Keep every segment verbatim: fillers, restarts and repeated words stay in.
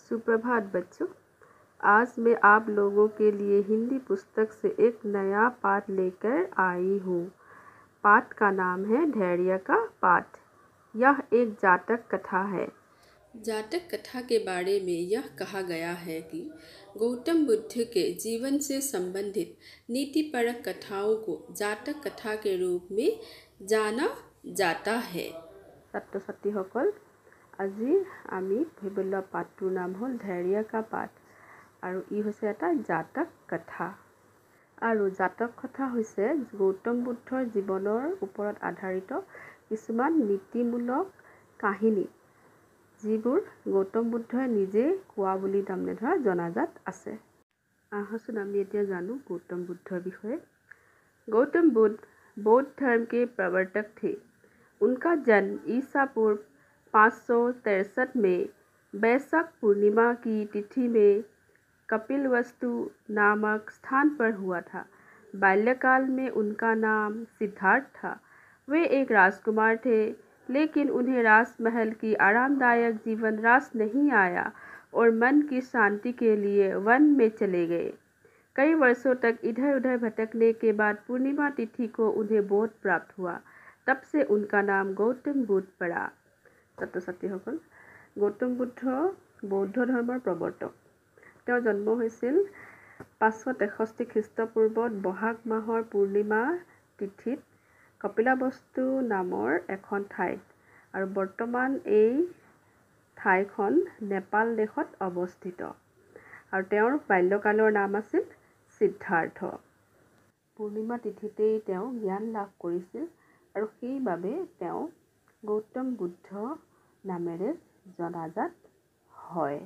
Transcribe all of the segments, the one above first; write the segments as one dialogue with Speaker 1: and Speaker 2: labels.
Speaker 1: सुप्रभात बच्चों। आज मैं आप लोगों के लिए हिंदी पुस्तक से एक नया पाठ लेकर आई हूँ। पाठ का नाम है भेड़िया का पाठ। यह एक जातक कथा है।
Speaker 2: जातक कथा के बारे में यह कहा गया है कि गौतम बुद्ध के जीवन से संबंधित नीतिपरक कथाओं को जातक कथा के रूप में जाना जाता है।
Speaker 1: ছাত্ৰ ছাত্ৰীসকল, আজি আমি ভাবিলোৱা পাঠটোৰ নাম হ'ল ধৈৰ্য কা পাঠ আৰু ই হৈছে এটা জাতক কথা। আৰু জাতক কথা হৈছে গৌতম বুদ্ধৰ জীৱনৰ ওপৰত আধাৰিত কিছুমান নীতিমূলক কাহিনী, যিবোৰ গৌতম বুদ্ধই নিজে কোৱা বুলি তাৰমানে ধৰা জনাজাত আছে। আহচোন আমি এতিয়া জানো गौतम बुद्ध বিষয়ে। गौतम बुद्ध बौद्ध धर्म के प्रवर्तक थे। उनका जन्म ईसा पूर्व पाँच सौ तिरसठ में बैसाख पूर्णिमा की तिथि में कपिलवस्तु नामक स्थान पर हुआ था। बाल्यकाल में उनका नाम सिद्धार्थ था। वे एक राजकुमार थे, लेकिन उन्हें राजमहल की आरामदायक जीवन रास नहीं आया और मन की शांति के लिए वन में चले गए। कई वर्षों तक इधर उधर भटकने के बाद पूर्णिमा तिथि को उन्हें बोध प्राप्त हुआ। तब से उनका नाम गौतम बुद्ध पड़ा। ছাত্ৰ ছাত্ৰীসকল, গৌতম বুদ্ধ বৌদ্ধ ধৰ্মৰ প্ৰৱৰ্তক। তেওঁৰ জন্ম হৈছিল পাঁচশ তেষষ্ঠি খ্ৰীষ্টপূৰ্বত বহাগ মাহৰ পূৰ্ণিমা তিথিত কপিলাবস্তু নামৰ এখন ঠাইত, আৰু বৰ্তমান এই ঠাইখন নেপাল দেশত অৱস্থিত। আৰু তেওঁৰ বাল্যকালৰ নাম আছিল সিদ্ধাৰ্থ। পূৰ্ণিমা তিথিতেই তেওঁ জ্ঞান লাভ কৰিছিল আৰু সেইবাবে তেওঁ গৌতম বুদ্ধ নামেৰে জনাজাত হয়।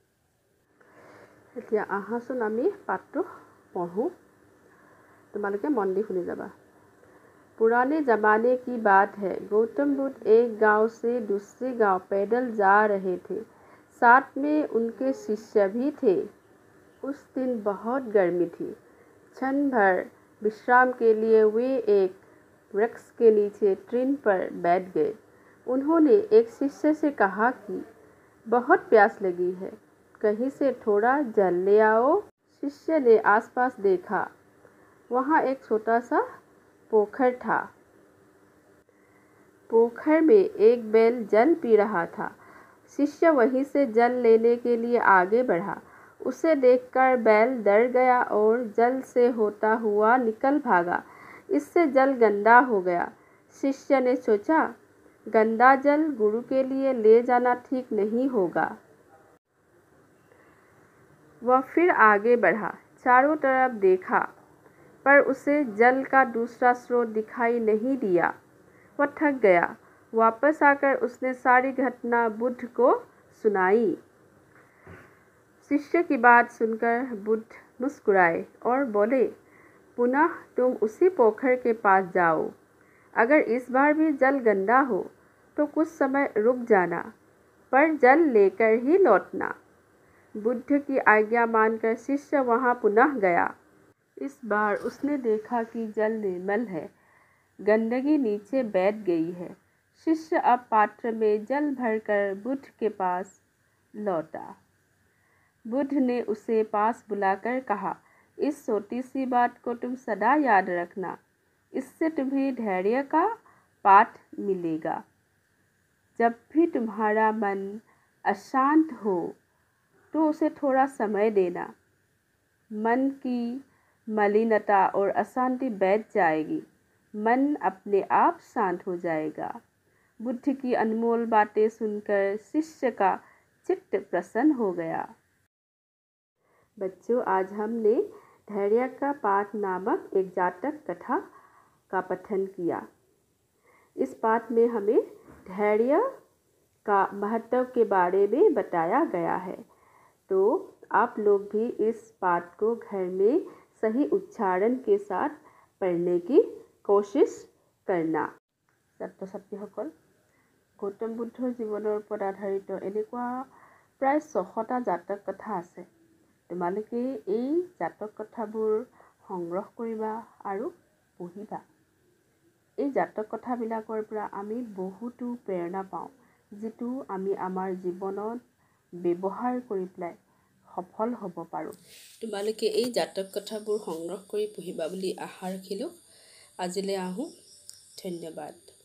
Speaker 1: এতিয়া আহাচোন আমি পাঠটো পঢ়োঁ। তোমালোকে মন দি শুনি যাবা। पुराने ज़माने की बात है। गौतम बुद्ध एक गांव से दूसरे गांव पैदल जा रहे थे। साथ में उनके शिष्य भी थे। उस दिन बहुत गर्मी थी। क्षण भर विश्राम के लिए वे एक वृक्ष के नीचे ट्रेन पर बैठ गए। उन्होंने एक शिष्य से कहा कि बहुत प्यास लगी है, कहीं से थोड़ा जल ले आओ। शिष्य ने आसपास देखा। वहाँ एक छोटा सा पोखर था। पोखर में एक बैल जल पी रहा था। शिष्य वहीं से जल लेने के लिए आगे बढ़ा। उसे देखकर बैल डर गया और जल से होता हुआ निकल भागा। इससे जल गंदा हो गया। शिष्य ने सोचा, गंदा जल गुरु के लिए ले जाना ठीक नहीं होगा। वह फिर आगे बढ़ा, चारों तरफ देखा, पर उसे जल का दूसरा स्रोत दिखाई नहीं दिया। वह थक गया। वापस आकर उसने सारी घटना बुद्ध को सुनाई। शिष्य की बात सुनकर बुद्ध मुस्कुराए और बोले, पुनः तुम उसी पोखर के पास जाओ। अगर इस बार भी जल गंदा हो तो कुछ समय रुक जाना, पर जल लेकर ही लौटना। बुद्ध की आज्ञा मानकर शिष्य वहाँ पुनः गया। इस बार उसने देखा कि जल निर्मल है, गंदगी नीचे बैठ गई है। शिष्य अब पात्र में जल भरकर बुद्ध के पास लौटा। बुद्ध ने उसे पास बुलाकर कहा, इस छोटी सी बात को तुम सदा याद रखना, इससे तुम्हें धैर्य का पाठ मिलेगा। जब भी तुम्हारा मन अशांत हो तो उसे थोड़ा समय देना। मन की मलिनता और अशांति बैठ जाएगी, मन अपने आप शांत हो जाएगा। बुद्ध की अनमोल बातें सुनकर शिष्य का चित्त प्रसन्न हो गया। बच्चों, आज हमने धैर्य का पाठ नामक एक जातक कथा का पठन किया। इस पाठ में हमें धैर्य का महत्व के बारे में बताया गया है। तो आप लोग भी इस पाठ को घर में सही उच्चारण के साथ पढ़ने की कोशिश करना। ছাত্ৰ ছাত্ৰীসকল, গৌতম বুদ্ধৰ জীৱনৰ ওপৰত আধাৰিত এনেকুৱা প্ৰায় ছশটা জাতক কথা আছে। তোমালোকে এই জাতক কথাবোৰ সংগ্ৰহ কৰিবা আৰু পঢ়িবা। এই জাতক কথাবিলাকৰ পৰা আমি বহুতো প্ৰেৰণা পাওঁ, যিটো আমি আমাৰ জীৱনত ব্যৱহাৰ কৰি পেলাই সফল হ'ব পাৰোঁ।
Speaker 2: তোমালোকে এই জাতক কথাবোৰ সংগ্ৰহ কৰি পঢ়িবা বুলি আশা ৰাখিলোঁ। আজিলৈ আহোঁ। ধন্যবাদ।